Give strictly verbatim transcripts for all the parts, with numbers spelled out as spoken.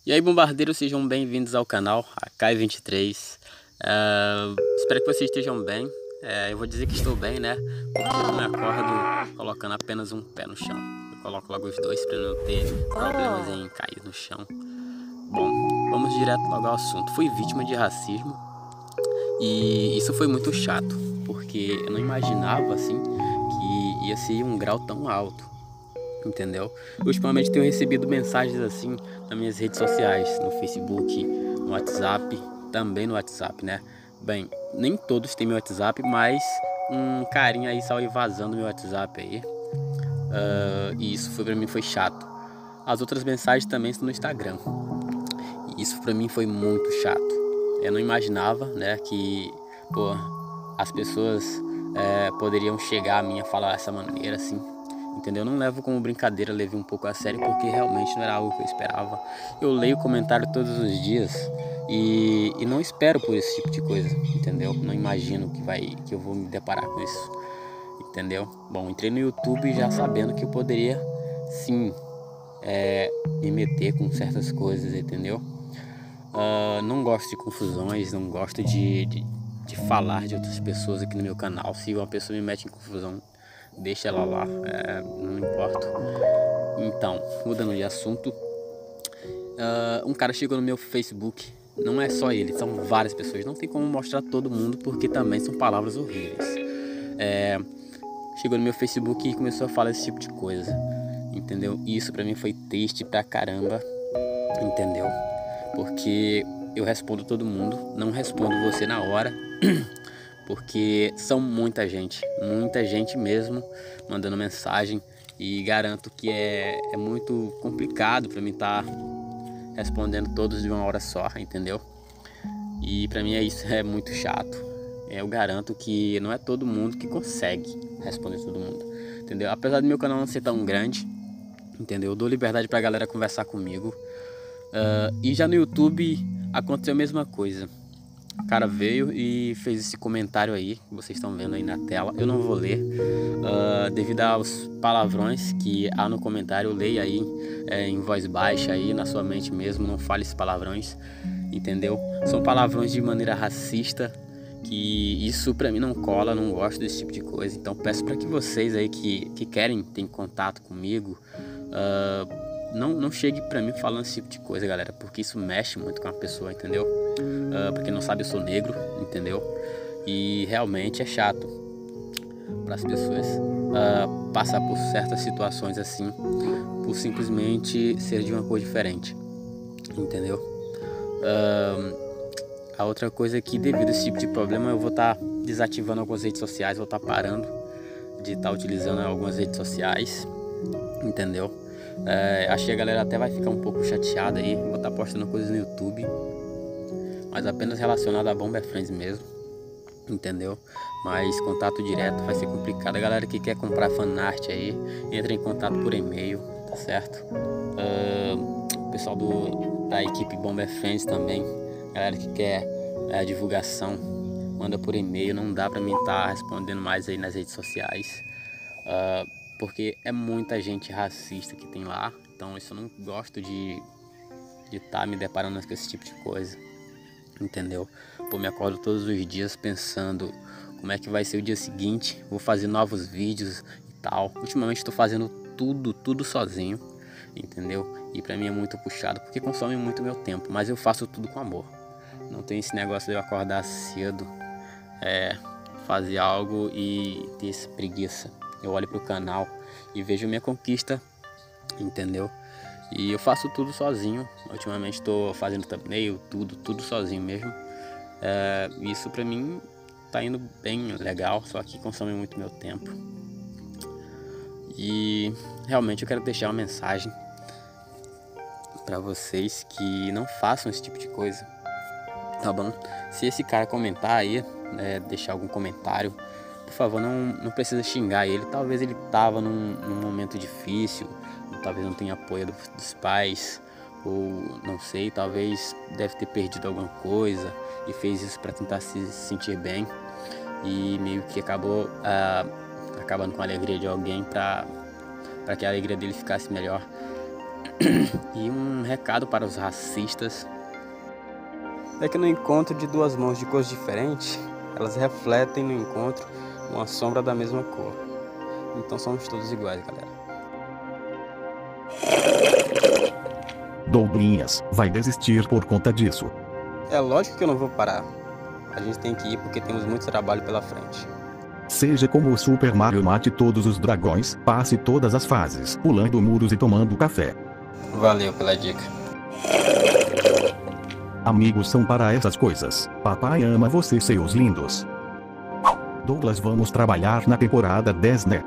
E aí, bombardeiros, sejam bem-vindos ao canal A K vinte e três. Uh, espero que vocês estejam bem. Uh, eu vou dizer que estou bem, né? Porque eu não me acordo colocando apenas um pé no chão. Eu coloco logo os dois para não ter problemas em cair no chão. Bom, vamos direto logo ao assunto. Fui vítima de racismo e isso foi muito chato, porque eu não imaginava assim que ia ser um grau tão alto. Entendeu? Ultimamente tenho recebido mensagens assim nas minhas redes sociais, no Facebook, no WhatsApp, também no WhatsApp, né? Bem, nem todos têm meu WhatsApp, mas um carinha aí saiu vazando meu WhatsApp aí. Uh, e isso foi, pra mim foi chato. As outras mensagens também estão no Instagram. E isso pra mim foi muito chato. Eu não imaginava, né, que pô, as pessoas é, poderiam chegar a mim a falar dessa maneira assim. Entendeu? Eu não levo como brincadeira, levei um pouco a sério porque realmente não era algo que eu esperava. Eu leio comentário todos os dias e, e não espero por esse tipo de coisa, entendeu? Não imagino que, vai, que eu vou me deparar com isso, entendeu? Bom, entrei no YouTube já sabendo que eu poderia, sim, é, me meter com certas coisas, entendeu? Uh, não gosto de confusões, não gosto de, de, de falar de outras pessoas aqui no meu canal. Se uma pessoa me mete em confusão, deixa ela lá, é, não importa. Então, mudando de assunto, uh, um cara chegou no meu Facebook. Não é só ele, são várias pessoas. Não tem como mostrar todo mundo porque também são palavras horríveis. É, chegou no meu Facebook e começou a falar esse tipo de coisa, entendeu? E isso pra mim foi triste pra caramba, entendeu? Porque eu respondo todo mundo, não respondo você na hora. Porque são muita gente, muita gente mesmo mandando mensagem e garanto que é, é muito complicado para mim estar tá respondendo todos de uma hora só, entendeu? E para mim é isso, é muito chato. Eu garanto que não é todo mundo que consegue responder todo mundo, entendeu? Apesar do meu canal não ser tão grande, entendeu? Eu dou liberdade pra galera conversar comigo. Uh, e já no YouTube aconteceu a mesma coisa. O cara veio e fez esse comentário aí, que vocês estão vendo aí na tela. Eu não vou ler, uh, devido aos palavrões que há no comentário. Leia aí é, em voz baixa aí, na sua mente mesmo, não fale esses palavrões, entendeu? São palavrões de maneira racista, que isso pra mim não cola, não gosto desse tipo de coisa. Então peço para que vocês aí que, que querem ter contato comigo, uh, Não, não chegue pra mim falando esse tipo de coisa, galera, porque isso mexe muito com a pessoa, entendeu? Uh, pra quem não sabe, eu sou negro, entendeu? E realmente é chato para as pessoas uh, passar por certas situações assim, por simplesmente ser de uma cor diferente, entendeu? Uh, a outra coisa é que, devido a esse tipo de problema, eu vou estar tá desativando algumas redes sociais, vou estar tá parando de estar tá utilizando algumas redes sociais, entendeu? É, acho que a galera até vai ficar um pouco chateada aí. Vou estar postando coisas no YouTube, mas apenas relacionado a Bomber Friends mesmo, entendeu? Mas contato direto vai ser complicado. A galera que quer comprar fanart aí, entra em contato por e-mail, tá certo? Uh, o pessoal do, da equipe Bomber Friends também, galera que quer é, divulgação, manda por e-mail. Não dá pra mim estar tá respondendo mais aí nas redes sociais. Uh, porque é muita gente racista que tem lá, então isso eu não gosto de de estar tá me deparando com esse tipo de coisa, entendeu? Pô, me acordo todos os dias pensando como é que vai ser o dia seguinte, vou fazer novos vídeos e tal. Ultimamente estou fazendo tudo, tudo sozinho, entendeu? E pra mim é muito puxado, porque consome muito meu tempo, mas eu faço tudo com amor. Não tem esse negócio de eu acordar cedo, é, fazer algo e ter essa preguiça. Eu olho pro canal e vejo minha conquista, entendeu? E eu faço tudo sozinho. Ultimamente estou fazendo thumbnail, tudo, tudo sozinho mesmo. É, isso pra mim tá indo bem legal, só que consome muito meu tempo. E realmente eu quero deixar uma mensagem pra vocês que não façam esse tipo de coisa, tá bom? Se esse cara comentar aí, é, deixar algum comentário, por favor, não, não precisa xingar ele. Talvez ele tava num, num momento difícil, talvez não tenha apoio do, dos pais, ou não sei, talvez deve ter perdido alguma coisa e fez isso para tentar se sentir bem e meio que acabou uh, acabando com a alegria de alguém para para que a alegria dele ficasse melhor. E um recado para os racistas é que no encontro de duas mãos de cores diferentes, elas refletem no encontro uma sombra da mesma cor. Então somos todos iguais, galera. Douglinhas vai desistir por conta disso. É lógico que eu não vou parar. A gente tem que ir porque temos muito trabalho pela frente. Seja como o Super Mario, mate todos os dragões, passe todas as fases, pulando muros e tomando café. Valeu pela dica. Amigos são para essas coisas. Papai ama vocês, seus lindos. Douglas, vamos trabalhar na temporada dez, né?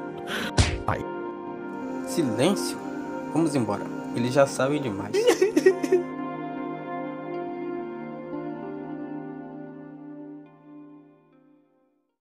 Ai. Silêncio. Vamos embora. Eles já sabem demais.